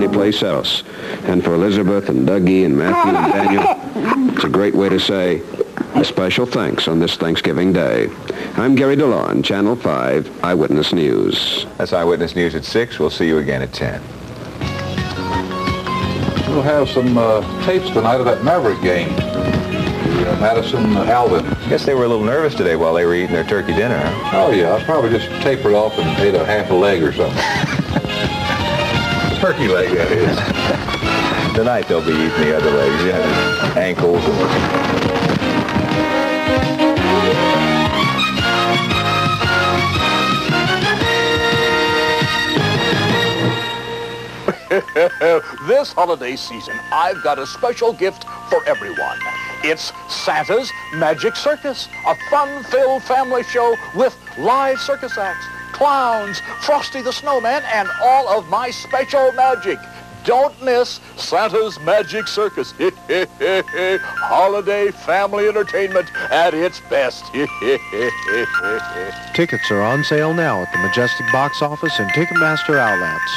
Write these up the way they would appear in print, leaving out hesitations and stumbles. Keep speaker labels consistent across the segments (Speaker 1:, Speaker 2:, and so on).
Speaker 1: anyplace else. And for Elizabeth and Dougie and Matthew and Daniel, it's a great way to say a special thanks on this Thanksgiving Day. I'm Gary DeLon, Channel 5 Eyewitness News.
Speaker 2: That's Eyewitness News at 6. We'll see you again at 10.
Speaker 3: We'll have some tapes tonight of that Maverick game. Madison, Alvin.
Speaker 2: Guess they were a little nervous today while they were eating their turkey dinner, huh?
Speaker 3: Oh, yeah. I probably just tapered off and ate a half a leg or something. Turkey leg, that is.
Speaker 2: Tonight they'll be eating the other legs, yeah, ankles and...
Speaker 4: This holiday season, I've got a special gift for everyone. It's Santa's Magic Circus, a fun-filled family show with live circus acts, clowns, Frosty the Snowman, and all of my special magic. Don't miss Santa's Magic Circus. Holiday family entertainment at its best.
Speaker 5: Tickets are on sale now at the Majestic Box Office and Ticketmaster outlets.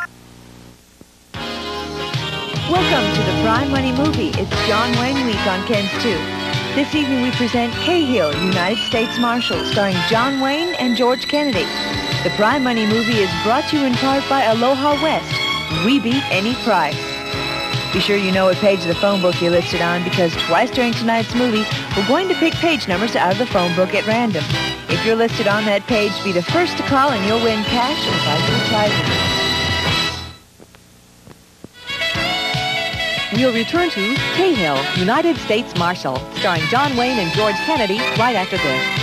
Speaker 6: Welcome to the Prime Money Movie. It's John Wayne Week on KENS 2. This evening we present Cahill, United States Marshal, starring John Wayne and George Kennedy. The Prime Money Movie is brought to you in part by Aloha West. We beat any price. Be sure you know what page of the phone book you're listed on, because twice during tonight's movie, we're going to pick page numbers out of the phone book at random. If you're listed on that page, be the first to call and you'll win cash and valuable prizes. We'll return to Cahill, United States Marshal, starring John Wayne and George Kennedy, right after this.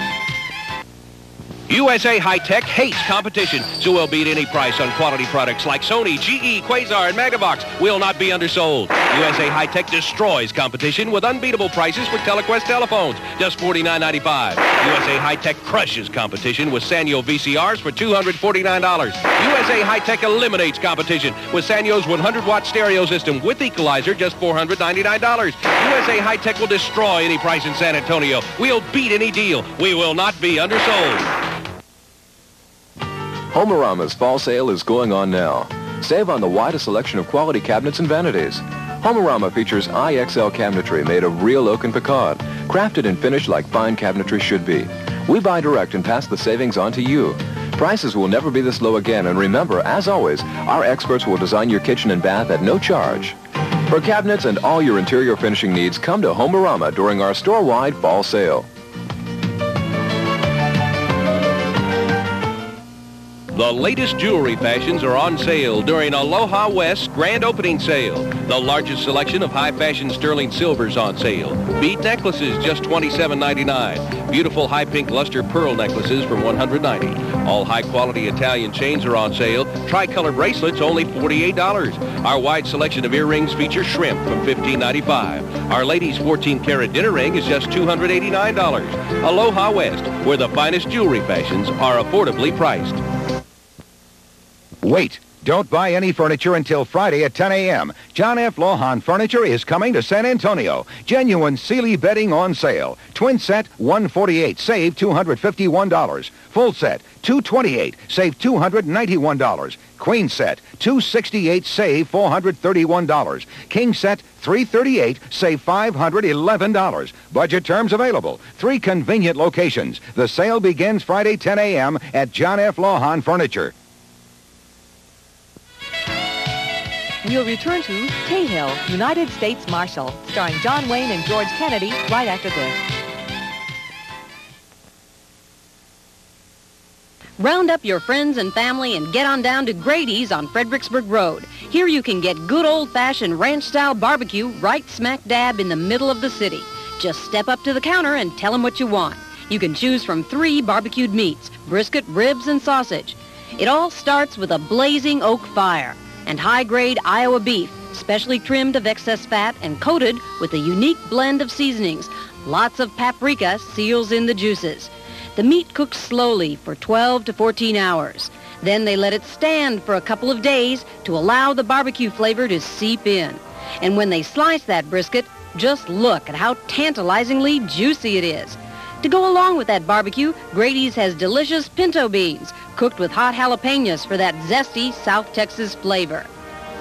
Speaker 7: USA Hi Tek hates competition, so we'll beat any price on quality products like Sony, GE, Quasar, and Magnavox. Will not be undersold. USA Hi Tek destroys competition with unbeatable prices for Telequest telephones, just $49.95. USA Hi Tek crushes competition with Sanyo VCRs for $249. USA Hi Tek eliminates competition with Sanyo's 100-watt stereo system with equalizer, just $499. USA Hi Tek will destroy any price in San Antonio. We'll beat any deal. We will not be undersold.
Speaker 8: HomeArama's fall sale is going on now. Save on the widest selection of quality cabinets and vanities. HomeArama features IXL cabinetry made of real oak and pecan, crafted and finished like fine cabinetry should be. We buy direct and pass the savings on to you. Prices will never be this low again, and remember, as always, our experts will design your kitchen and bath at no charge. For cabinets and all your interior finishing needs, come to HomeArama during our store-wide fall sale.
Speaker 7: The latest jewelry fashions are on sale during Aloha West's grand opening sale. The largest selection of high-fashion sterling silvers on sale. Bead necklaces, just $27.99. Beautiful high pink luster pearl necklaces from $190. All high-quality Italian chains are on sale. Tricolor bracelets, only $48. Our wide selection of earrings feature shrimp from $15.95. Our ladies' 14-karat dinner ring is just $289. Aloha West, where the finest jewelry fashions are affordably priced.
Speaker 9: Wait, don't buy any furniture until Friday at 10 a.m. John F. Lawhon Furniture is coming to San Antonio. Genuine Sealy bedding on sale. Twin set, $148, save $251. Full set, $228, save $291. Queen set, $268, save $431. King set, $338, save $511. Budget terms available. 3 convenient locations. The sale begins Friday 10 a.m. at John F. Lawhon Furniture.
Speaker 6: We'll return to Cahill, United States Marshal, starring John Wayne and George Kennedy, right after this.
Speaker 10: Round up your friends and family and get on down to Grady's on Fredericksburg Road. Here you can get good old-fashioned ranch-style barbecue right smack dab in the middle of the city. Just step up to the counter and tell them what you want. You can choose from 3 barbecued meats, brisket, ribs, and sausage. It all starts with a blazing oak fire and high-grade Iowa beef, specially trimmed of excess fat and coated with a unique blend of seasonings. Lots of paprika seals in the juices. The meat cooks slowly for 12 to 14 hours. Then they let it stand for a couple of days to allow the barbecue flavor to seep in. And when they slice that brisket, just look at how tantalizingly juicy it is. To go along with that barbecue, Grady's has delicious pinto beans, cooked with hot jalapenos for that zesty South Texas flavor.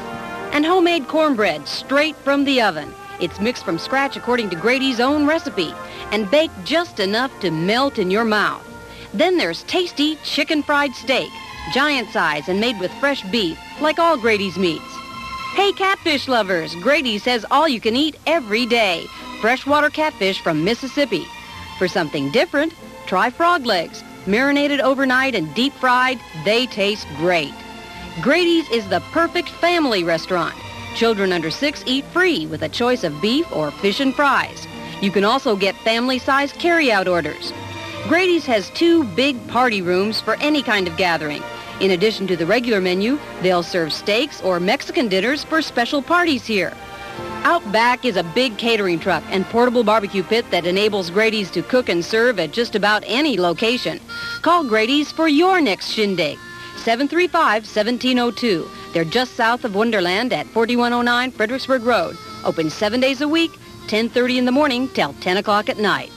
Speaker 10: And homemade cornbread straight from the oven. It's mixed from scratch according to Grady's own recipe and baked just enough to melt in your mouth. Then there's tasty chicken fried steak, giant size and made with fresh beef, like all Grady's meats. Hey, catfish lovers, Grady says all you can eat every day. Freshwater catfish from Mississippi. For something different, try frog legs. Marinated overnight and deep fried, they taste great. Grady's is the perfect family restaurant. Children under 6 eat free with a choice of beef or fish and fries. You can also get family-sized carry-out orders. Grady's has 2 big party rooms for any kind of gathering. In addition to the regular menu, they'll serve steaks or Mexican dinners for special parties here. Out back is a big catering truck and portable barbecue pit that enables Grady's to cook and serve at just about any location. Call Grady's for your next shindig. 735-1702. They're just south of Wonderland at 4109 Fredericksburg Road. Open 7 days a week, 10:30 in the morning till 10 o'clock at night.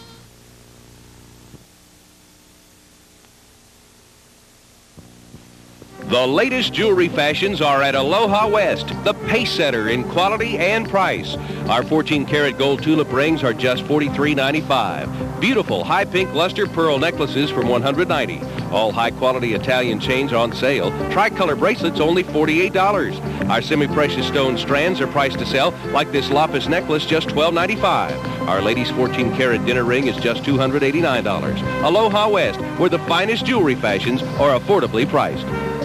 Speaker 7: The latest jewelry fashions are at Aloha West, the pace setter in quality and price. Our 14-karat gold tulip rings are just $43.95. Beautiful high pink luster pearl necklaces from $190. All high-quality Italian chains on sale. Tricolor bracelets only $48. Our semi-precious stone strands are priced to sell, like this lapis necklace, just $12.95. Our ladies' 14-karat dinner ring is just $289. Aloha West, where the finest jewelry fashions are affordably priced.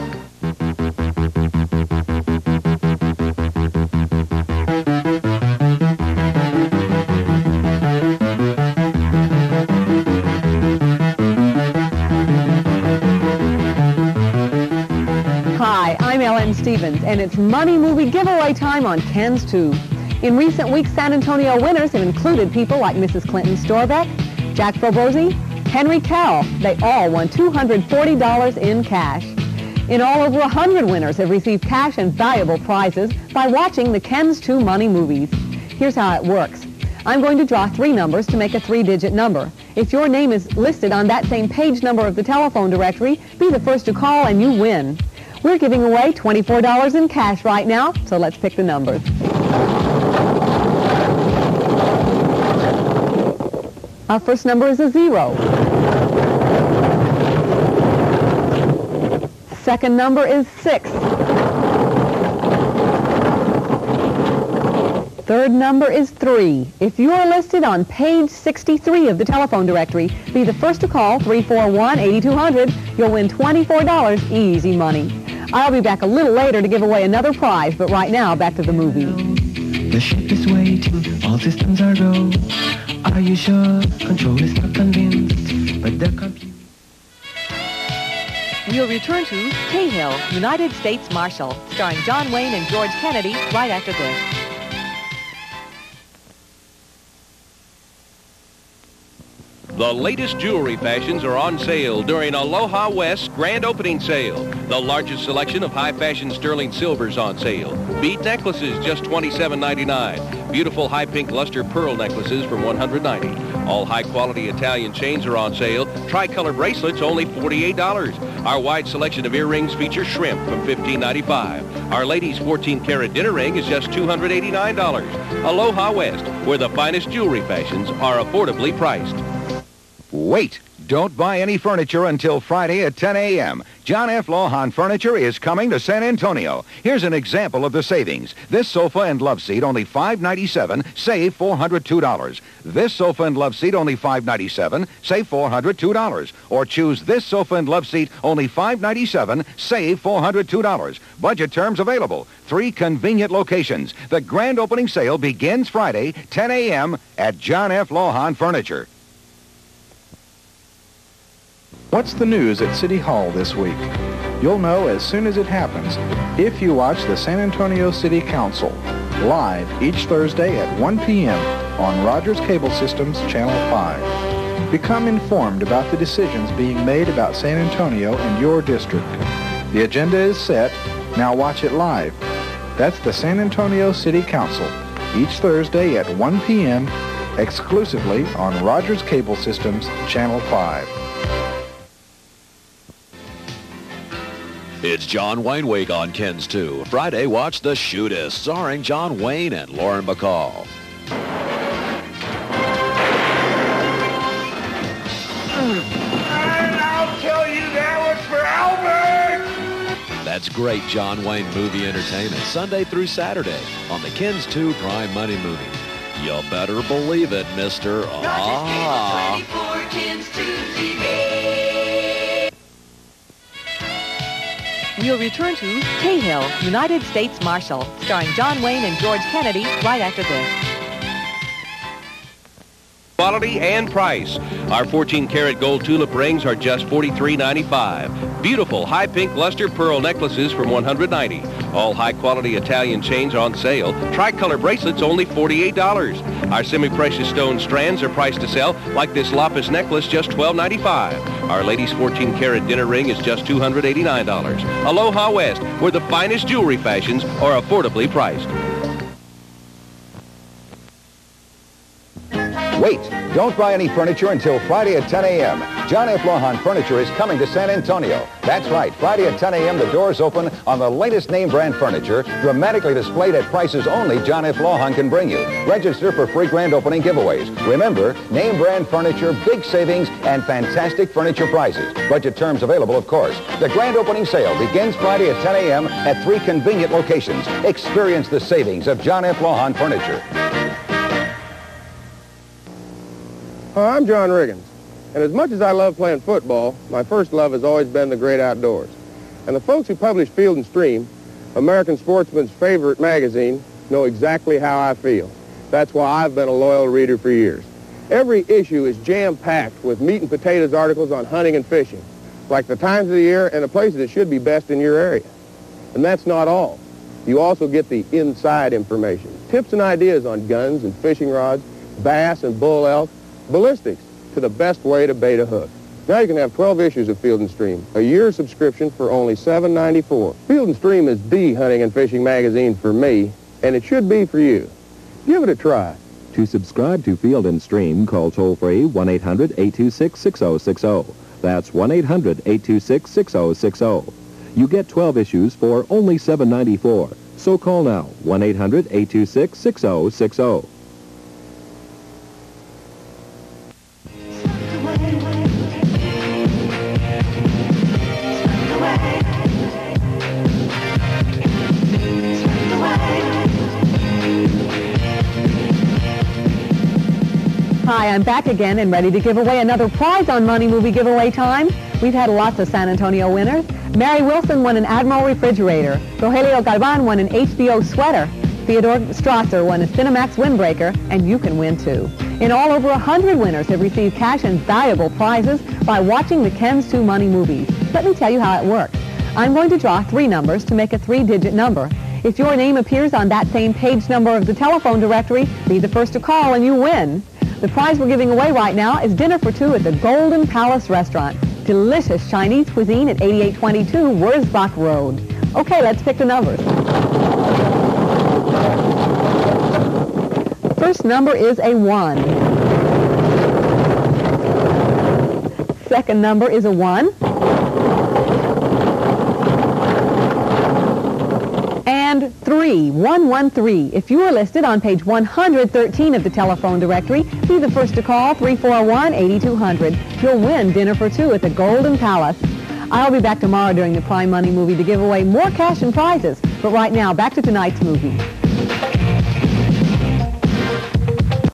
Speaker 11: Stevens, and it's Money Movie giveaway time on KENS 2. In recent weeks, San Antonio winners have included people like Mrs. Clinton Storbeck, Jack Frobozzi, Henry Carroll. They all won $240 in cash. In all, over 100 winners have received cash and valuable prizes by watching the KENS 2 Money Movies. Here's how it works. I'm going to draw 3 numbers to make a 3-digit number. If your name is listed on that same page number of the telephone directory, be the first to call and you win. We're giving away $24 in cash right now, so let's pick the numbers. Our first number is a 0. Second number is 6. Third number is 3. If you're listed on page 63 of the telephone directory, be the first to call 341-8200. You'll win $24 easy money. I'll be back a little later to give away another prize, but right now, back to the movie.
Speaker 12: The ship is waiting, all systems are go. Are you sure? Control is not convinced, but the computer...
Speaker 6: We'll return to Cahill, United States Marshal, starring John Wayne and George Kennedy, right after this.
Speaker 7: The latest jewelry fashions are on sale during Aloha West's grand opening sale. The largest selection of high-fashion sterling silvers on sale. Bead necklaces, just $27.99. Beautiful high pink luster pearl necklaces from $190. All high-quality Italian chains are on sale. Tricolor bracelets, only $48. Our wide selection of earrings feature shrimp from $15.95. Our ladies' 14-karat dinner ring is just $289. Aloha West, where the finest jewelry fashions are affordably priced.
Speaker 9: Wait! Don't buy any furniture until Friday at 10 a.m. John F. Lawhon Furniture is coming to San Antonio. Here's an example of the savings. This sofa and love seat, only $597, save $402. This sofa and love seat, only $597, save $402. Or choose this sofa and love seat, only $597, save $402. Budget terms available. 3 convenient locations. The grand opening sale begins Friday, 10 a.m. at John F. Lawhon Furniture.
Speaker 13: What's the news at City Hall this week? You'll know as soon as it happens if you watch the San Antonio City Council live each Thursday at 1 p.m. on Rogers Cable Systems Channel 5. Become informed about the decisions being made about San Antonio and your district. The agenda is set. Now watch it live. That's the San Antonio City Council each Thursday at 1 p.m. exclusively on Rogers Cable Systems Channel 5.
Speaker 14: It's John Wayne Week on KENS 2. Friday, watch The Shootist, starring John Wayne and Lauren Bacall.
Speaker 15: And I'll tell you that was for Albert!
Speaker 14: That's great John Wayne movie entertainment, Sunday through Saturday on the KENS 2 Prime Money Movie. You better believe it, Mr. Ah.
Speaker 6: We'll return to Cahill, United States Marshal, starring John Wayne and George Kennedy, right after this.
Speaker 7: Quality and price. Our 14-karat gold tulip rings are just $43.95. Beautiful high pink luster pearl necklaces from $190. All high-quality Italian chains are on sale. Tricolor bracelets only $48. Our semi-precious stone strands are priced to sell, like this lapis necklace, just $12.95. Our ladies' 14-karat dinner ring is just $289. Aloha West, where the finest jewelry fashions are affordably priced.
Speaker 9: Wait, don't buy any furniture until Friday at 10 a.m. John F. Lawhon Furniture is coming to San Antonio. That's right, Friday at 10 a.m. the doors open on the latest name brand furniture, dramatically displayed at prices only John F. Lawhon can bring you. Register for free grand opening giveaways. Remember, name brand furniture, big savings, and fantastic furniture prices. Budget terms available, of course. The grand opening sale begins Friday at 10 a.m. at 3 convenient locations. Experience the savings of John F. Lawhon Furniture.
Speaker 16: I'm John Riggins, and as much as I love playing football, my first love has always been the great outdoors. And the folks who publish Field and Stream, American sportsman's favorite magazine, know exactly how I feel. That's why I've been a loyal reader for years. Every issue is jam-packed with meat and potatoes articles on hunting and fishing, like the times of the year and the places that should be best in your area. And that's not all. You also get the inside information, tips and ideas on guns and fishing rods, bass and bull elk, ballistics, to the best way to bait a hook. Now you can have 12 issues of Field & Stream, a year subscription for only $7.94. Field & Stream is the hunting and fishing magazine for me, and it should be for you. Give it a try.
Speaker 17: To subscribe to Field & Stream, call toll-free 1-800-826-6060. That's 1-800-826-6060. You get 12 issues for only $7.94. So call now, 1-800-826-6060.
Speaker 11: Hi, I'm back again and ready to give away another prize on Money Movie giveaway time. We've had lots of San Antonio winners. Mary Wilson won an Admiral refrigerator. Rogelio Galvan won an HBO sweater. Theodore Strasser won a Cinemax windbreaker, and you can win too. In all, over 100 winners have received cash and valuable prizes by watching the KENS 2 Money movies. Let me tell you how it works. I'm going to draw 3 numbers to make a 3-digit number. If your name appears on that same page number of the telephone directory, be the first to call and you win. The prize we're giving away right now is dinner for 2 at the Golden Palace Restaurant. Delicious Chinese cuisine at 8822 Wurzbach Road. Okay, let's pick the numbers. First number is a 1. Second number is a 1. And 3, 113. If you are listed on page 113 of the telephone directory, be the first to call 341-8200. You'll win dinner for 2 at the Golden Palace. I'll be back tomorrow during the Prime Money Movie to give away more cash and prizes. But right now, back to tonight's movie.